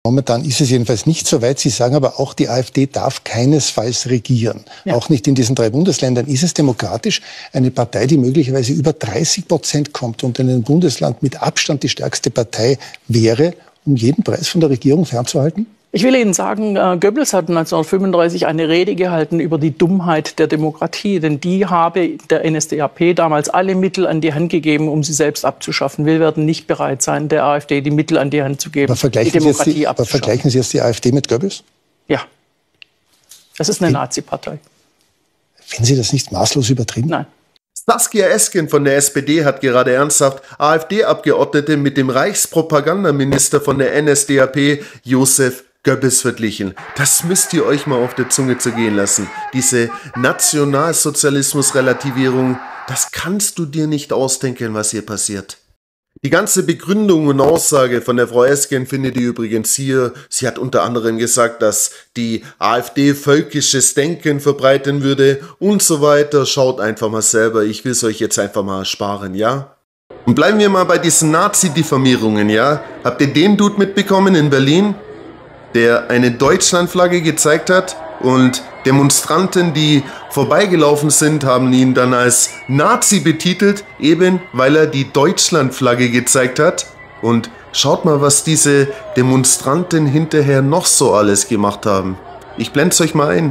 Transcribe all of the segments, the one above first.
Momentan ist es jedenfalls nicht so weit. Sie sagen aber auch, die AfD darf keinesfalls regieren. Ja. Auch nicht in diesen 3 Bundesländern. Ist es demokratisch, eine Partei, die möglicherweise über 30% kommt und in einem Bundesland mit Abstand die stärkste Partei wäre, um jeden Preis von der Regierung fernzuhalten? Ich will Ihnen sagen, Goebbels hat 1935 eine Rede gehalten über die Dummheit der Demokratie. Denn die habe der NSDAP damals alle Mittel an die Hand gegeben, um sie selbst abzuschaffen. Wir werden nicht bereit sein, der AfD die Mittel an die Hand zu geben, die Demokratie abzuschaffen. Aber vergleichen Sie jetzt die AfD mit Goebbels? Ja. Das ist eine Nazi-Partei. Finden Sie das nicht maßlos übertrieben? Nein. Saskia Esken von der SPD hat gerade ernsthaft AfD-Abgeordnete mit dem Reichspropagandaminister von der NSDAP, Josef Goebbels, verglichen. Das müsst ihr euch mal auf der Zunge zergehen lassen. Diese Nationalsozialismus-Relativierung, das kannst du dir nicht ausdenken, was hier passiert. Die ganze Begründung und Aussage von der Frau Esken findet ihr übrigens hier. Sie hat unter anderem gesagt, dass die AfD völkisches Denken verbreiten würde und so weiter. Schaut einfach mal selber, ich will es euch jetzt einfach mal ersparen, ja? Und bleiben wir mal bei diesen Nazi-Diffamierungen, ja? Habt ihr den Dude mitbekommen in Berlin, der eine Deutschlandflagge gezeigt hat? Und Demonstranten, die vorbeigelaufen sind, haben ihn dann als Nazi betitelt, eben weil er die Deutschlandflagge gezeigt hat. Und schaut mal, was diese Demonstranten hinterher noch so alles gemacht haben. Ich blende es euch mal ein.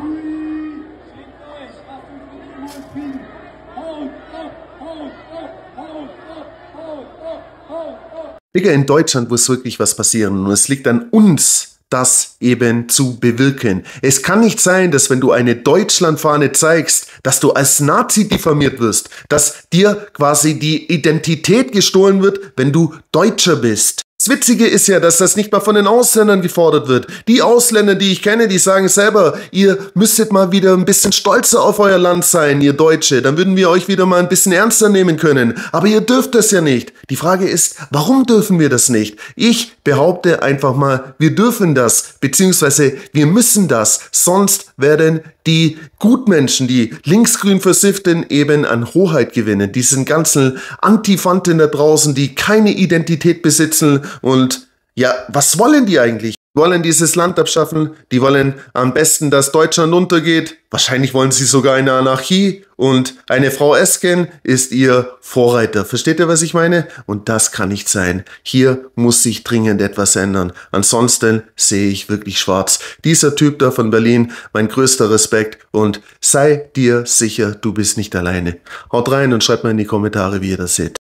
Digga, in Deutschland muss wirklich was passieren und es liegt an uns, das eben zu bewirken. Es kann nicht sein, dass wenn du eine Deutschlandfahne zeigst, dass du als Nazi diffamiert wirst, dass dir quasi die Identität gestohlen wird, wenn du Deutscher bist. Das Witzige ist ja, dass das nicht mal von den Ausländern gefordert wird. Die Ausländer, die ich kenne, die sagen selber, ihr müsstet mal wieder ein bisschen stolzer auf euer Land sein, ihr Deutsche. Dann würden wir euch wieder mal ein bisschen ernster nehmen können. Aber ihr dürft das ja nicht. Die Frage ist, warum dürfen wir das nicht? Ich behaupte einfach mal, wir dürfen das, beziehungsweise wir müssen das. Sonst werden die Gutmenschen, die linksgrün Versifften, eben an Hoheit gewinnen. Diesen ganzen Antifanten da draußen, die keine Identität besitzen. Und ja, was wollen die eigentlich? Die wollen dieses Land abschaffen, die wollen am besten, dass Deutschland untergeht. Wahrscheinlich wollen sie sogar eine Anarchie und eine Frau Esken ist ihr Vorreiter. Versteht ihr, was ich meine? Und das kann nicht sein. Hier muss sich dringend etwas ändern. Ansonsten sehe ich wirklich schwarz. Dieser Typ da von Berlin, mein größter Respekt und sei dir sicher, du bist nicht alleine. Haut rein und schreibt mal in die Kommentare, wie ihr das seht.